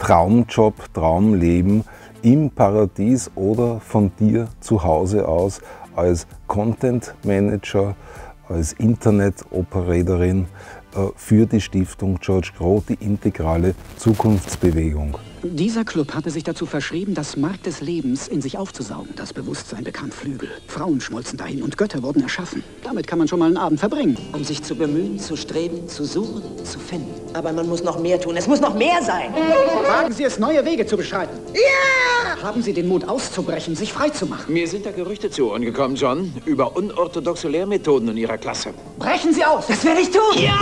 Traumjob, Traumleben im Paradies oder von dir zu Hause aus als Content Manager, als Internet-Operatorin für die Stiftung George Grow, die integrale Zukunftsbewegung. Dieser Club hatte sich dazu verschrieben, das Mark des Lebens in sich aufzusaugen. Das Bewusstsein bekam Flügel. Frauen schmolzen dahin und Götter wurden erschaffen. Damit kann man schon mal einen Abend verbringen. Um sich zu bemühen, zu streben, zu suchen, zu finden. Aber man muss noch mehr tun. Es muss noch mehr sein. Wagen Sie es, neue Wege zu beschreiten. Ja! Haben Sie den Mut auszubrechen, sich frei zu machen. Mir sind da Gerüchte zu Ohren gekommen, John, über unorthodoxe Lehrmethoden in Ihrer Klasse. Brechen Sie aus! Das werde ich tun! Ja!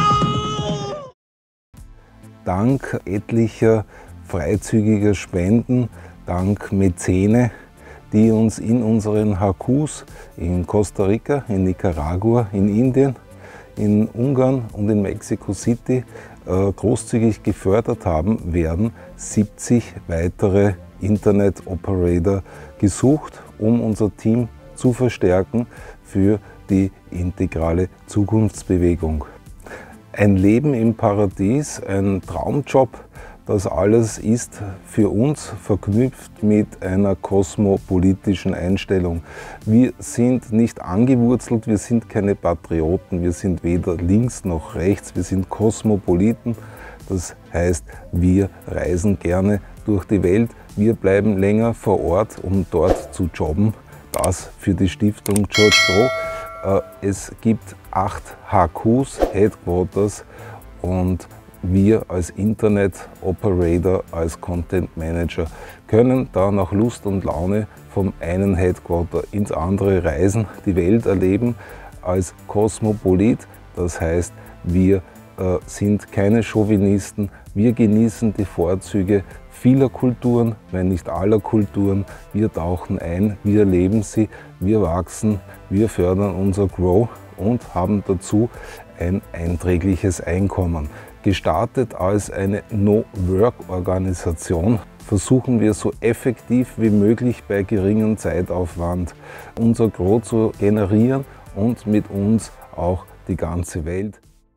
Dank etlicher freizügiger Spenden, dank Mäzene, die uns in unseren HQs in Costa Rica, in Nicaragua, in Indien, in Ungarn und in Mexico City großzügig gefördert haben, werden 70 weitere Internet-Operator gesucht, um unser Team zu verstärken für die integrale Zukunftsbewegung. Ein Leben im Paradies, ein Traumjob, das alles ist für uns verknüpft mit einer kosmopolitischen Einstellung. Wir sind nicht angewurzelt, wir sind keine Patrioten, wir sind weder links noch rechts, wir sind Kosmopoliten. Das heißt, wir reisen gerne durch die Welt, wir bleiben länger vor Ort, um dort zu jobben. Das für die Stiftung George Grow. Es gibt 8 HQs, Headquarters, und wir als Internet Operator, als Content Manager können da nach Lust und Laune vom einen Headquarter ins andere reisen, die Welt erleben als Kosmopolit. Das heißt, wir sind keine Chauvinisten, wir genießen die Vorzüge vieler Kulturen, wenn nicht aller Kulturen. Wir tauchen ein, wir erleben sie, wir wachsen, wir fördern unser Grow und haben dazu ein einträgliches Einkommen. Gestartet als eine No-Work-Organisation versuchen wir so effektiv wie möglich bei geringem Zeitaufwand unser Grow zu generieren und mit uns auch die ganze Welt.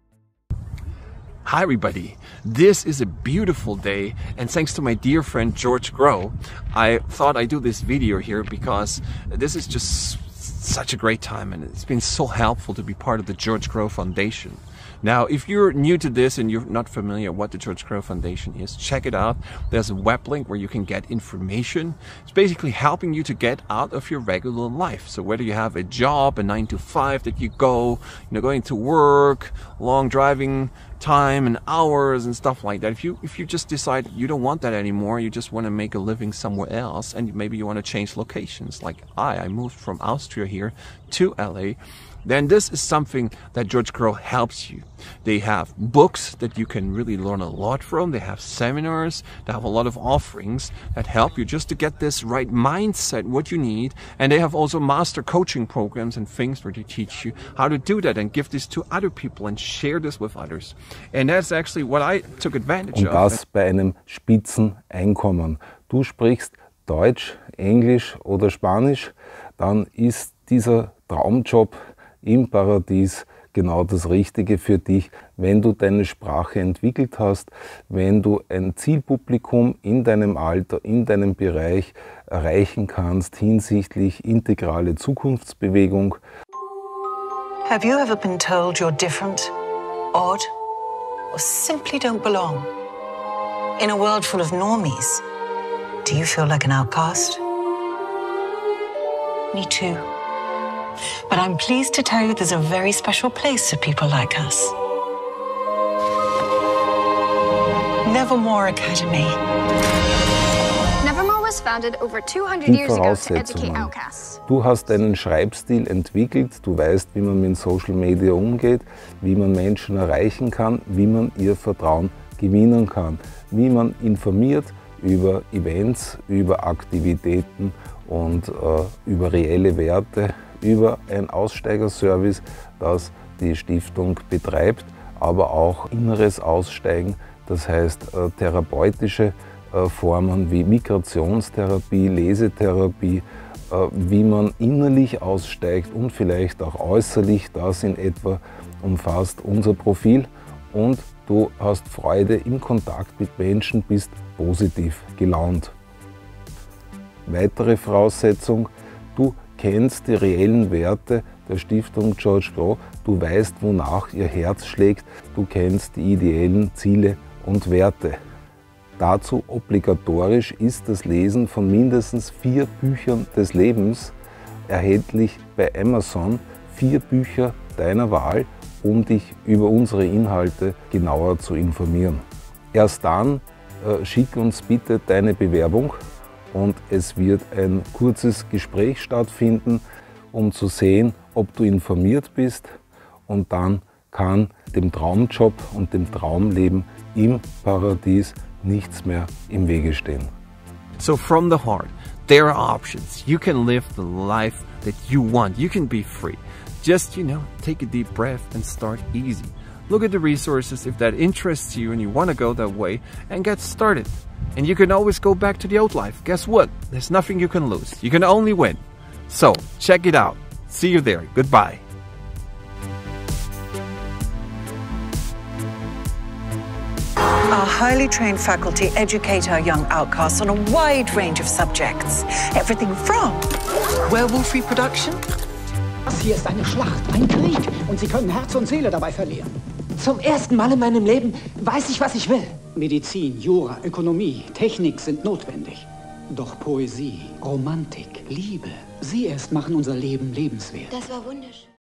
Hi everybody, this is a beautiful day, and thanks to my dear friend George Grow, I thought I'd do this video here because this is just such a great time and it's been so helpful to be part of the George Grow Foundation. Now, if you're new to this and you're not familiar what the George Grow Foundation is, check it out. There's a web link where you can get information. It's basically helping you to get out of your regular life. So whether you have a job, a 9-to-5 that you go, going to work, long driving time and hours and stuff like that. If you just decide you don't want that anymore, you just want to make a living somewhere else, and maybe you want to change locations, like I moved from Austria here to LA, then this is something that George Grow helps you. They have books that you can really learn a lot from. They have seminars. They have a lot of offerings that help you just to get this right mindset, what you need. And they have also master coaching programs and things where they teach you how to do that and give this to other people and share this with others. And that's actually what I took advantage of. Und das bei einem Spitzeneinkommen. Du sprichst Deutsch, Englisch oder Spanisch, dann ist dieser Traumjob im Paradies genau das Richtige für dich, wenn du deine Sprache entwickelt hast, wenn du ein Zielpublikum in deinem Alter, in deinem Bereich erreichen kannst hinsichtlich integrale Zukunftsbewegung. Have you ever been told you're different, odd, or simply don't belong? In a world full of normies, do you feel like an outcast? Me too. But I'm pleased to tell you there's a very special place for people like us. Nevermore Academy. Nevermore was founded over 200 years ago to educate outcasts. Du hast einen Schreibstil entwickelt, du weißt, wie man mit Social Media umgeht, wie man Menschen erreichen kann, wie man ihr Vertrauen gewinnen kann, wie man informiert über Events, über Aktivitäten und über reelle Werte, über ein Aussteigerservice, das die Stiftung betreibt, aber auch inneres Aussteigen, das heißt therapeutische Formen wie Migrationstherapie, Lesetherapie, wie man innerlich aussteigt und vielleicht auch äußerlich, das in etwa umfasst unser Profil. Und du hast Freude im Kontakt mit Menschen, bist positiv gelaunt. Weitere Voraussetzung, du kennst die reellen Werte der Stiftung George Grow, du weißt, wonach ihr Herz schlägt, du kennst die ideellen Ziele und Werte. Dazu obligatorisch ist das Lesen von mindestens 4 Büchern des Lebens, erhältlich bei Amazon, 4 Bücher deiner Wahl, um dich über unsere Inhalte genauer zu informieren. Erst dann schick uns bitte deine Bewerbung und es wird ein kurzes Gespräch stattfinden, um zu sehen, ob du informiert bist, und dann kann dem Traumjob und dem Traumleben im Paradies nichts mehr im Wege stehen. So from the heart, there are options. You can live the life that you want. You can be free. Just, take a deep breath and start easy. Look at the resources if that interests you and you want to go that way, and get started. And you can always go back to the old life. Guess what? There's nothing you can lose. You can only win. So, check it out. See you there. Goodbye. Our highly trained faculty educate our young outcasts on a wide range of subjects. Everything from werewolf reproduction. Das hier ist eine Schlacht, ein Krieg. Und Sie können Herz und Seele dabei verlieren. Zum ersten Mal in meinem Leben weiß ich, was ich will. Medizin, Jura, Ökonomie, Technik sind notwendig. Doch Poesie, Romantik, Liebe, sie erst machen unser Leben lebenswert. Das war wunderschön.